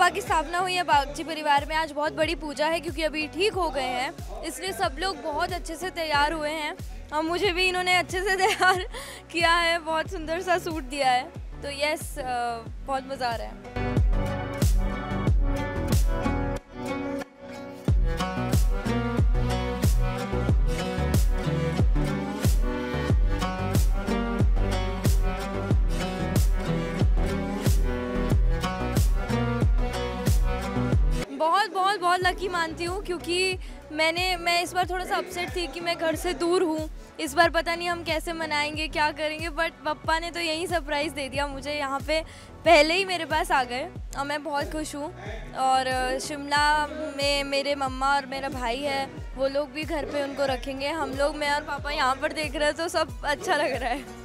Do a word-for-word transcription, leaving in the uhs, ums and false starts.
पापा की स्थापना हुई है बागची परिवार में। आज बहुत बड़ी पूजा है क्योंकि अभी ठीक हो गए हैं, इसलिए सब लोग बहुत अच्छे से तैयार हुए हैं और मुझे भी इन्होंने अच्छे से तैयार किया है, बहुत सुंदर सा सूट दिया है। तो यस, बहुत मज़ा आ रहा है। बहुत बहुत बहुत लकी मानती हूँ क्योंकि मैंने मैं इस बार थोड़ा सा अपसेट थी कि मैं घर से दूर हूँ, इस बार पता नहीं हम कैसे मनाएंगे, क्या करेंगे, बट पापा ने तो यही सरप्राइज़ दे दिया मुझे, यहाँ पे पहले ही मेरे पास आ गए और मैं बहुत खुश हूँ। और शिमला में मेरे मम्मा और मेरा भाई है, वो लोग भी घर पे उनको रखेंगे, हम लोग मैं और पापा यहाँ पर देख रहे हैं तो सब अच्छा लग रहा है।